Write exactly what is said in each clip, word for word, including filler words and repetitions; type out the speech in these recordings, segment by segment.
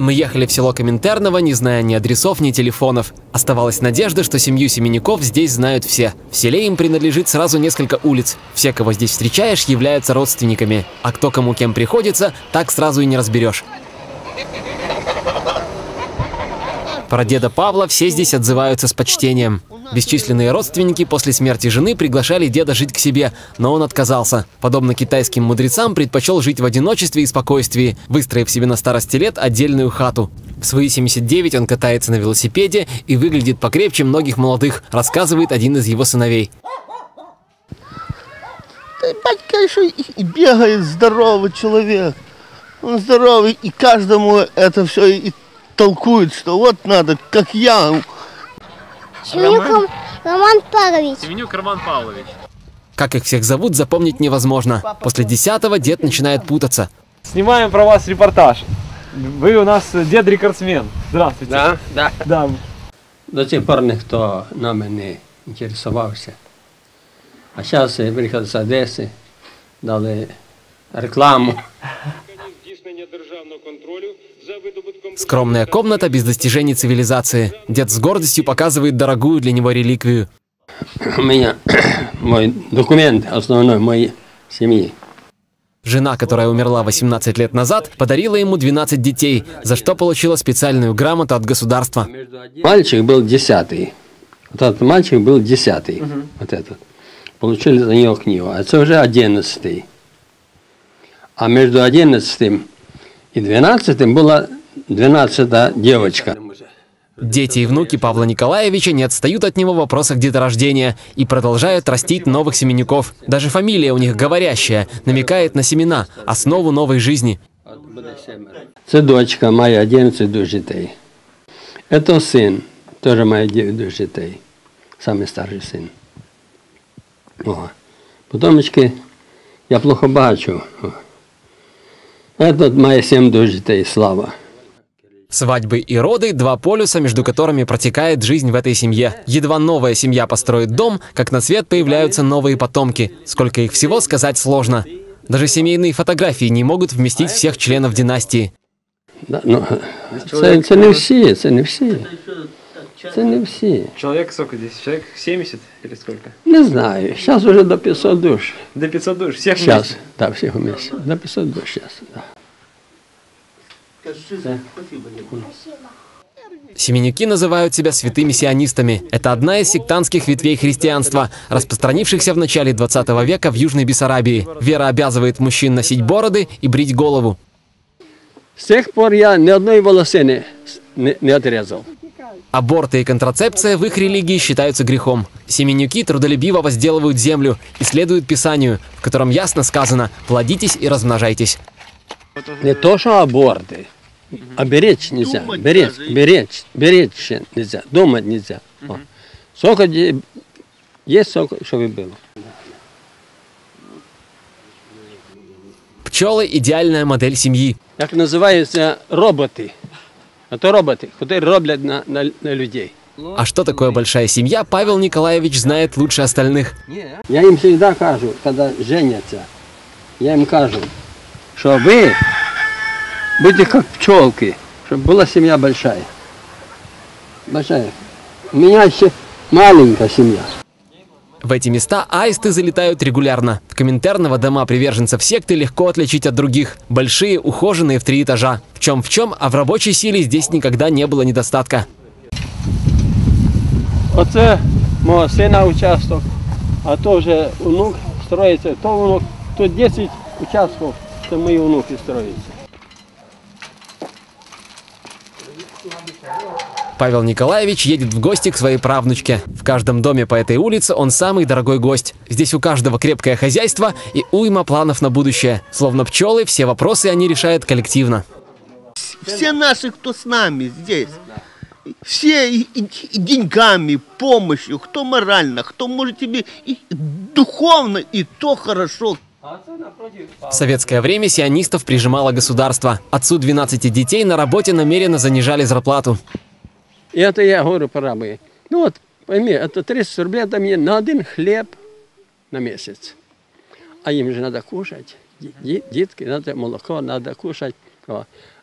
Мы ехали в село Коминтерново, не зная ни адресов, ни телефонов. Оставалась надежда, что семью Семенюков здесь знают все. В селе им принадлежит сразу несколько улиц. Все, кого здесь встречаешь, являются родственниками. А кто кому кем приходится, так сразу и не разберешь. Про деда Павла все здесь отзываются с почтением. Бесчисленные родственники после смерти жены приглашали деда жить к себе, но он отказался. Подобно китайским мудрецам, предпочел жить в одиночестве и спокойствии, выстроив себе на старости лет отдельную хату. В свои семьдесят девять он катается на велосипеде и выглядит покрепче многих молодых, рассказывает один из его сыновей. Батька еще и бегает здоровый человек. Он здоровый, и каждому это все и толкует, что вот надо, как я. Семенюк Роман, Роман Павлович. Семенюк Роман Павлович. Как их всех зовут, запомнить невозможно. После десятого дед начинает путаться. Снимаем про вас репортаж. Вы у нас дед-рекордсмен. Здравствуйте. Да, да. Да. До сих пор никто нами не интересовался. А сейчас приехали с Одессы, дали рекламу. Скромная комната без достижений цивилизации. Дед с гордостью показывает дорогую для него реликвию. У меня мой документ основной моей семьи. Жена, которая умерла восемнадцать лет назад, подарила ему двенадцать детей, за что получила специальную грамоту от государства. Мальчик был десятый. Вот этот мальчик был десятый. Угу. Вот этот. Получили за него книгу. А это уже одиннадцатый. А между одиннадцатым и двенадцатым была двенадцатая девочка. Дети и внуки Павла Николаевича не отстают от него в вопросах деторождения и продолжают растить новых Семенюков. Даже фамилия у них говорящая, намекает на семена, основу новой жизни. Это дочка моя, одиннадцать детей. Это сын, тоже моя девять детей. Самый старший сын. О. Потомочки я плохо бачу. Это мои семь детей, слава. Свадьбы и роды – два полюса, между которыми протекает жизнь в этой семье. Едва новая семья построит дом, как на свет появляются новые потомки. Сколько их всего, сказать сложно. Даже семейные фотографии не могут вместить всех членов династии. Да, ну, это, это не все, это не все. Это не все. Человек сколько здесь? Человек семьдесят или сколько? Не знаю. Сейчас уже до пятисот душ. До пятисот душ? Всех сейчас, вместе? Да, всех вместе. До пятисот душ сейчас, да. Семенюки называют себя святыми сионистами. Это одна из сектантских ветвей христианства, распространившихся в начале двадцатого века в Южной Бессарабии. Вера обязывает мужчин носить бороды и брить голову. С тех пор я ни одной волосы не, не, не отрезал. Аборты и контрацепция в их религии считаются грехом. Семенюки трудолюбиво возделывают землю и следуют Писанию, в котором ясно сказано «плодитесь и размножайтесь». Не то, что аборты, а беречь нельзя. Беречь, беречь, беречь нельзя. Думать нельзя. О. Сколько есть, сколько, чтобы было. Пчелы – идеальная модель семьи. Как называются роботы. Это роботы, которые роблят на, на, на людей. А что такое большая семья, Павел Николаевич знает лучше остальных. Я им всегда кажу, когда женятся, я им кажу, что вы будете как пчелки, чтобы была семья большая. Большая. У меня еще маленькая семья. В эти места аисты залетают регулярно. В Коминтерново дома приверженцев секты легко отличить от других. Большие, ухоженные в три этажа. В чем в чем, а в рабочей силе здесь никогда не было недостатка. Оце мого сина участок, а то вже внук строится, то внук, тут десять участков, это мои внуки строятся. Павел Николаевич едет в гости к своей правнучке. В каждом доме по этой улице он самый дорогой гость. Здесь у каждого крепкое хозяйство и уйма планов на будущее. Словно пчелы, все вопросы они решают коллективно. Все наши, кто с нами здесь, все и, и, и деньгами, помощью, кто морально, кто может тебе и духовно, и то хорошо. В советское время сионистов прижимало государство. Отцу двенадцати детей на работе намеренно занижали зарплату. И это я говорю по-рабски. Ну вот, пойми, это тридцать рублей, это мне на один хлеб на месяц. А им же надо кушать. Детки, надо молоко, надо кушать.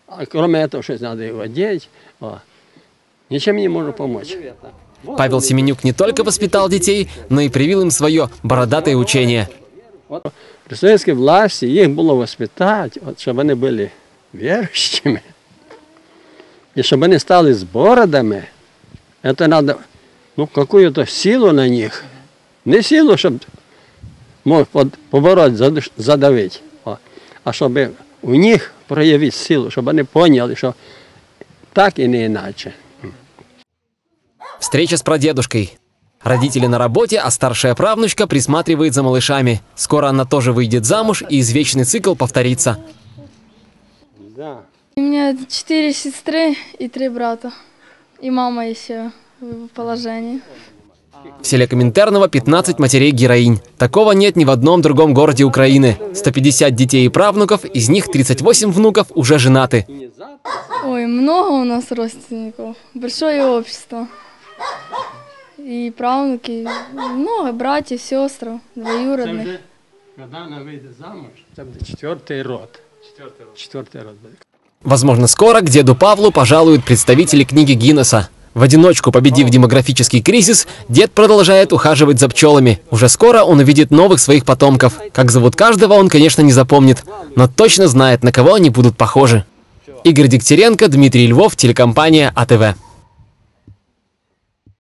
А кроме этого, что надо его одеть, о, ничем не может помочь. Павел Семенюк не только воспитал детей, но и привил им свое бородатое учение. Вот, при советской власти их было воспитать, вот, чтобы они были верующими. И чтобы они стали с бородами, это надо, ну, какую-то силу на них. Не силу, чтобы мог побороть, задавить, а чтобы у них проявить силу, чтобы они поняли, что так и не иначе. Встреча с прадедушкой. Родители на работе, а старшая правнучка присматривает за малышами. Скоро она тоже выйдет замуж, и извечный цикл повторится. Да. У меня четыре сестры и три брата. И мама еще в положении. В селе Коминтерново пятнадцать матерей-героинь. Такого нет ни в одном другом городе Украины. сто пятьдесят детей и правнуков, из них тридцать восемь внуков уже женаты. Ой, много у нас родственников. Большое общество. И правнуки, много братьев, сестр, двоюродных. Когда она выйдет замуж, это будет четвертый род. Четвертый род будет. Возможно, скоро к деду Павлу пожалуют представители книги Гиннесса. В одиночку победив демографический кризис, дед продолжает ухаживать за пчелами. Уже скоро он увидит новых своих потомков. Как зовут каждого, он, конечно, не запомнит, но точно знает, на кого они будут похожи. Игорь Дегтяренко, Дмитрий Львов, телекомпания А Тэ Вэ.